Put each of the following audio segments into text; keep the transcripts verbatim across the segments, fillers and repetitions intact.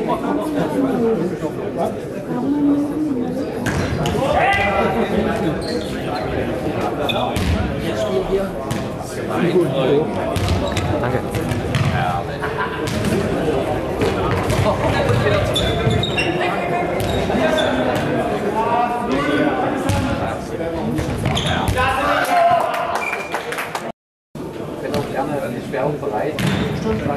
Danke. Ich bin auch gerne schwer und bereit, stundenlang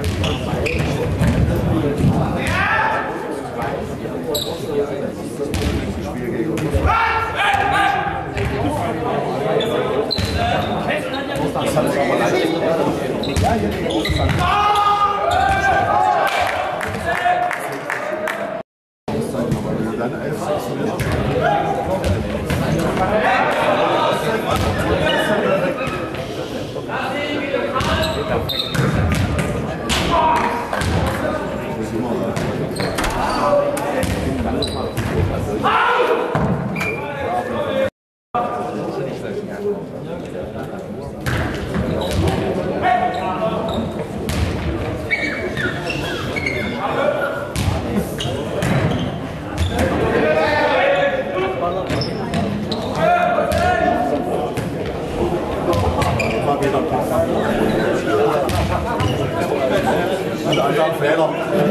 Spiel gegen uns. Das hat es auch mal leicht. Ja, hier gegen uns. Fehler.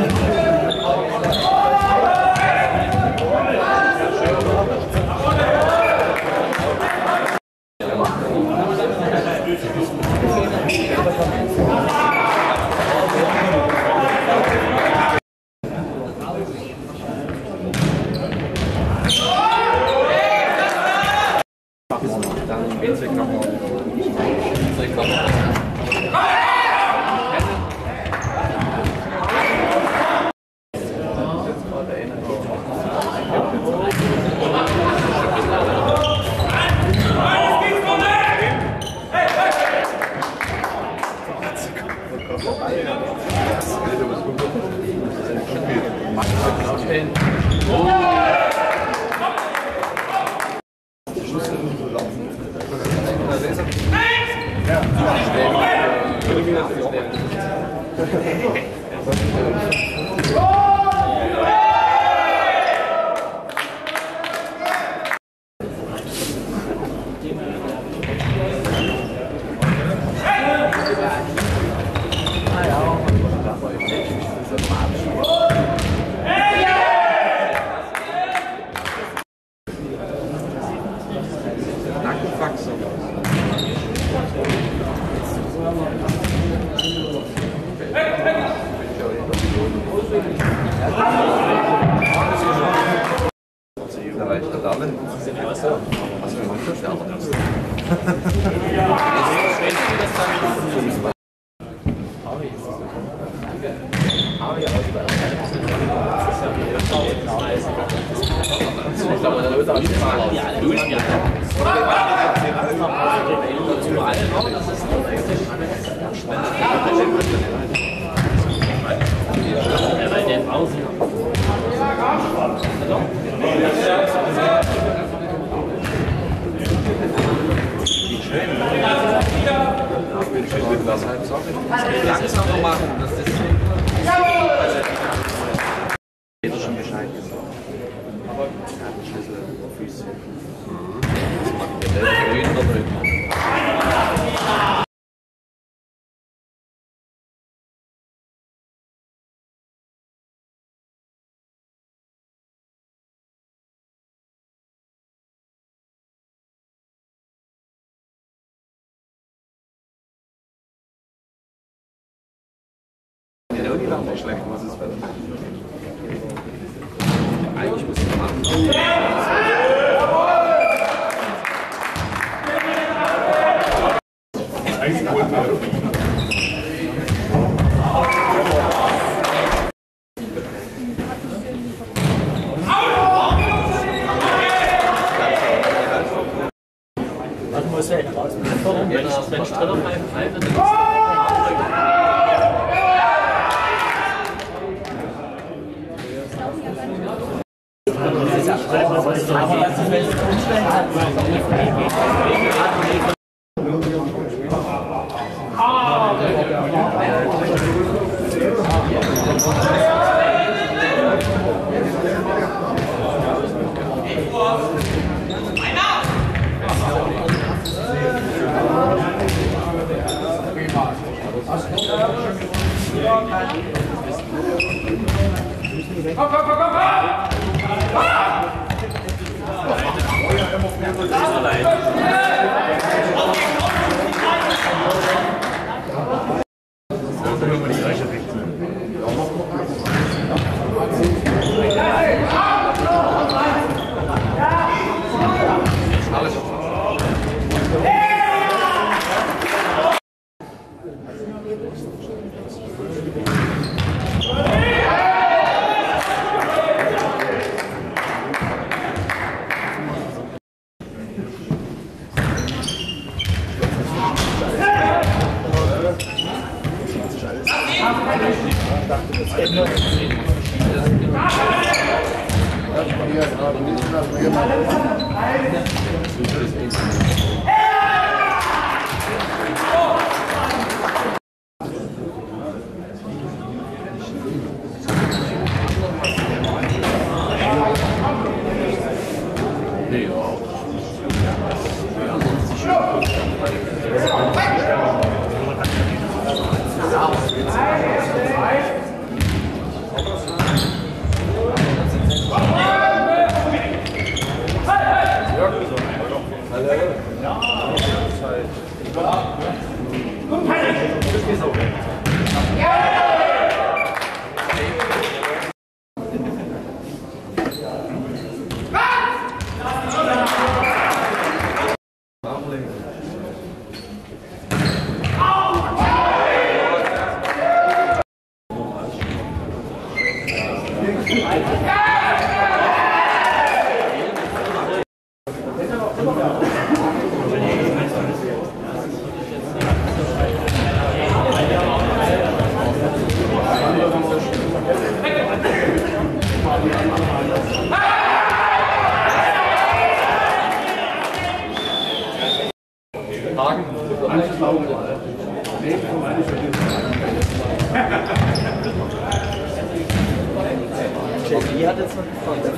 Langsamer machen, das ist jeder schon Bescheid gesagt. Aber er hat einen Schlüssel auf Füße. Der ist grün da drüben. Die waren nicht schlecht, was ist Wetter? Eigentlich müssen wir machen. Also muss er raus mit der Form, wenn ich Striller pfeife, dann Komm, komm, komm, komm, Die hat jetzt noch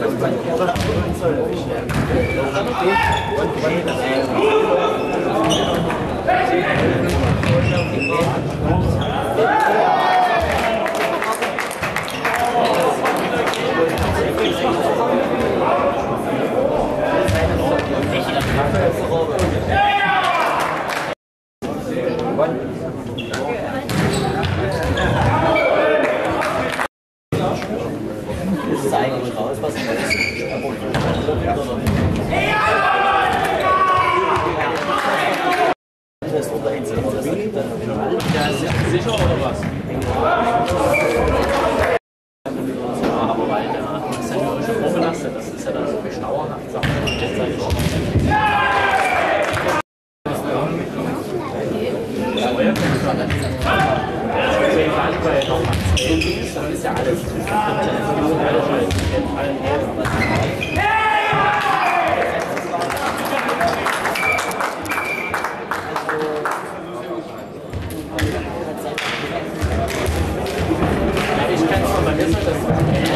das ist eigentlich raus, was ich weiß. Das ist unter Hitze, das gibt dann ja, sicher oder was? Ja, aber weil der ist ja nur schon vorbelastet, das ist ja dann so bestauerhaft, sagt man jetzt eigentlich auch. Das ist ja alles. Ich kann es mal vergessen, dass